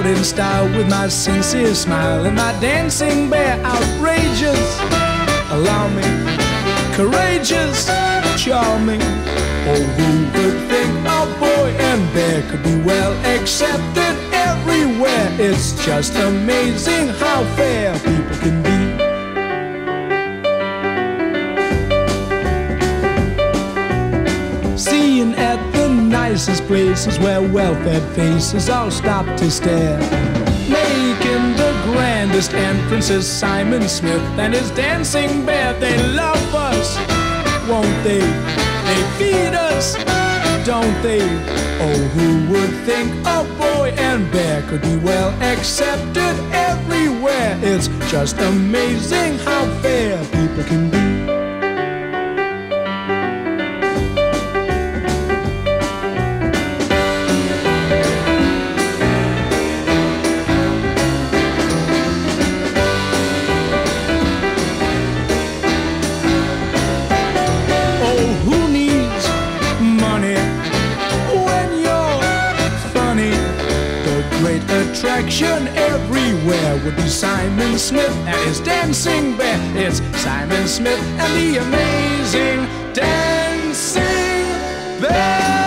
in style with my sincere smile and my dancing bear outrageous. Allow me, courageous, charming. Oh, who would think a boy and bear could be well accepted everywhere? It's just amazing how fair people can be. Seeing at the nicest places where well-fed faces all stop to stare, making the grandest entrances, Simon Smith and his dancing bear. They love us, won't they? They feed us, don't they? Oh, who would think a boy and bear could be well accepted everywhere? It's just amazing how fair people can be. Attraction everywhere would be Simon Smith and his dancing bear. It's Simon Smith and the amazing dancing bear.